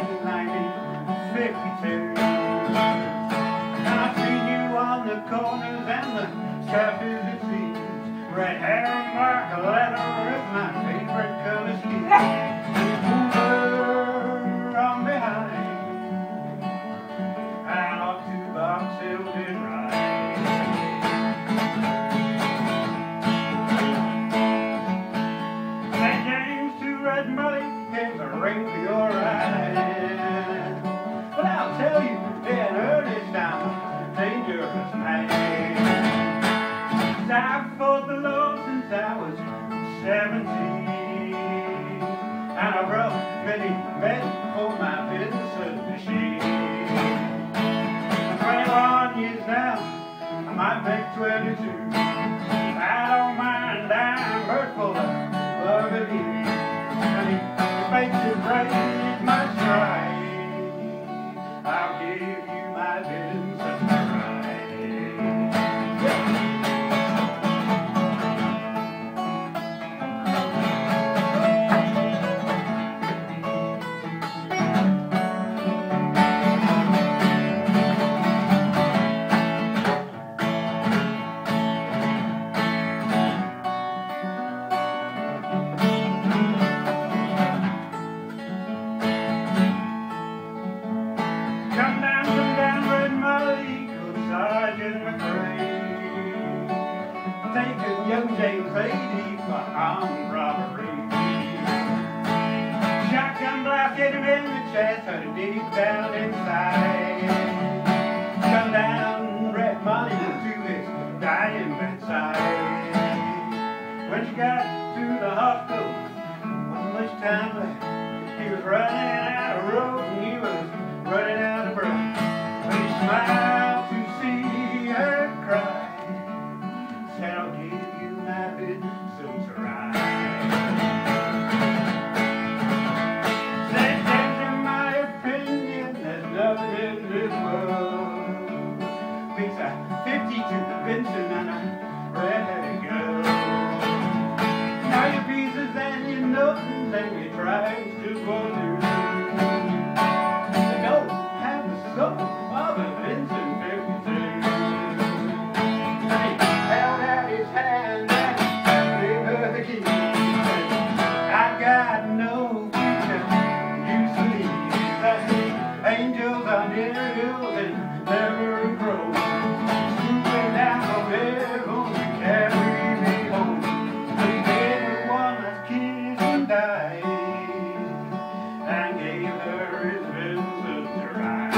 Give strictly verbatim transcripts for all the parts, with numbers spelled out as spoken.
nineteen fifty-two. And I've seen you on the corners and the cafes it seems. Red hair and black leather is my favorite color scheme. And over on behind, and off to Box Hill did ride. Saint James to Red Muddy is a ring for your ride. But I'll tell you, in earnest I'm a dangerous man. I've fought the Lord since I was seventeen, and I've rubbed many men for my business machine. twenty-one years now, I might make twenty-two. I don't mind, I'm hurtful of loving you. And it makes you raise my stride. I'll give you my business right. Taking young James eighty for armed robbery. Shotgun blast hit him in the chest, heard it deep down inside. Come down, Red Molly to his dying bedside. When she got to the hospital, wasn't much time left. He was running out of rope and he was running out of breath. But he smiled to see her cry. Said, I'll give you my business right. Said, that's in my opinion, there's nothing in this world beats a fifty-two Benson and a red-headed girl. Now your pieces and your nothings and your tries just won't do. They don't have the soul of a Benson fifty-two. I got no future, you sleep. That's it, angels on their hills and never grow. Swooping down from heaven to carry me home. They gave the one that's kissed and died, and gave her his Vincent to ride.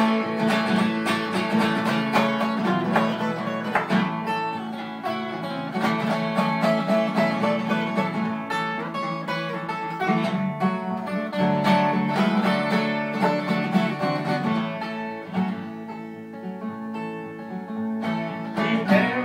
He